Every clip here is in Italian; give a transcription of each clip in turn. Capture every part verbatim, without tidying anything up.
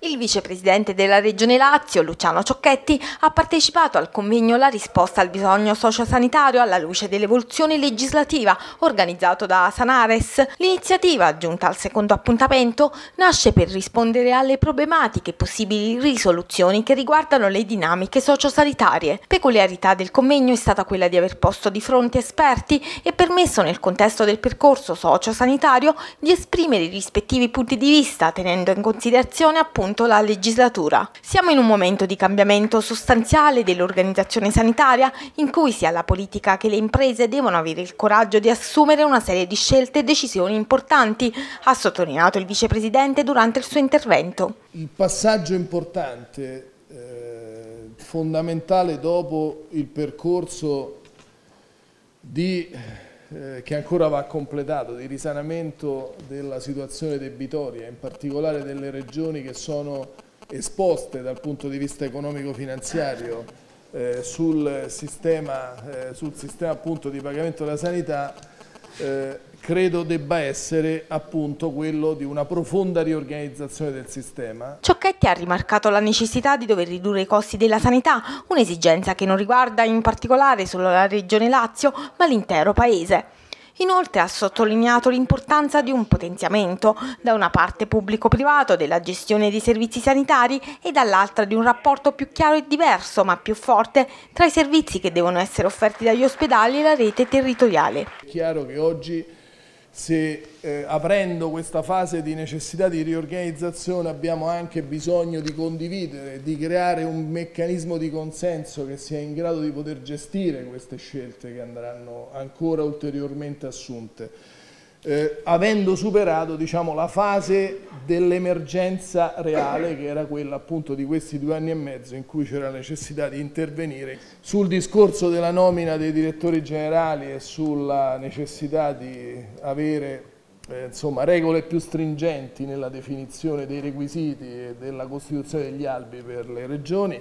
Il vicepresidente della Regione Lazio, Luciano Ciocchetti, ha partecipato al convegno La risposta al bisogno sociosanitario alla luce dell'evoluzione legislativa organizzato da Sanares. L'iniziativa, giunta al secondo appuntamento, nasce per rispondere alle problematiche e possibili risoluzioni che riguardano le dinamiche sociosanitarie. Peculiarità del convegno è stata quella di aver posto di fronte esperti e permesso nel contesto del percorso sociosanitario di esprimere i rispettivi punti di vista, tenendo in considerazione appunto la legislatura. Siamo in un momento di cambiamento sostanziale dell'organizzazione sanitaria in cui sia la politica che le imprese devono avere il coraggio di assumere una serie di scelte e decisioni importanti, ha sottolineato il vicepresidente durante il suo intervento. Il passaggio importante, eh, fondamentale dopo il percorso di Eh, che ancora va completato, di risanamento della situazione debitoria, in particolare delle regioni che sono esposte dal punto di vista economico-finanziario eh, sul sistema, eh, sul sistema appunto di pagamento della sanità, eh, credo debba essere appunto quello di una profonda riorganizzazione del sistema. Ciocchetti ha rimarcato la necessità di dover ridurre i costi della sanità, un'esigenza che non riguarda in particolare solo la Regione Lazio, ma l'intero Paese. Inoltre ha sottolineato l'importanza di un potenziamento, da una parte pubblico-privato, della gestione dei servizi sanitari e dall'altra di un rapporto più chiaro e diverso, ma più forte, tra i servizi che devono essere offerti dagli ospedali e la rete territoriale. È chiaro che oggi, se eh, aprendo questa fase di necessità di riorganizzazione, abbiamo anche bisogno di condividere, di creare un meccanismo di consenso che sia in grado di poter gestire queste scelte che andranno ancora ulteriormente assunte, eh, avendo superato, diciamo, la fase dell'emergenza reale, che era quella appunto di questi due anni e mezzo in cui c'era la necessità di intervenire sul discorso della nomina dei direttori generali e sulla necessità di avere eh, insomma, regole più stringenti nella definizione dei requisiti e della costituzione degli albi per le regioni,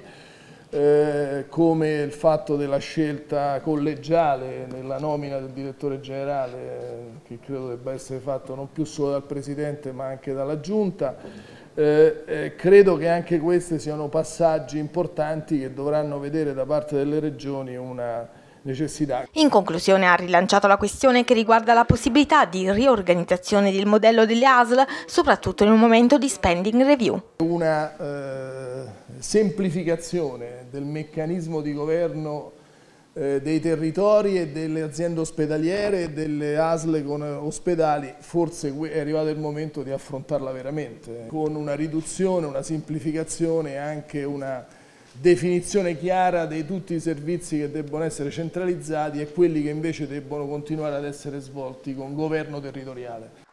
eh, come il fatto della scelta collegiale nella nomina del direttore generale, eh, che credo debba essere fatto non più solo dal Presidente ma anche dalla Giunta. Eh, eh, credo che anche questi siano passaggi importanti che dovranno vedere da parte delle regioni una necessità. In conclusione ha rilanciato la questione che riguarda la possibilità di riorganizzazione del modello delle A S L, soprattutto in un momento di spending review. Una eh, semplificazione del meccanismo di governo eh, dei territori e delle aziende ospedaliere e delle A S L con ospedali, forse è arrivato il momento di affrontarla veramente, con una riduzione, una semplificazione e anche una definizione chiara di tutti i servizi che debbono essere centralizzati e quelli che invece debbono continuare ad essere svolti con governo territoriale.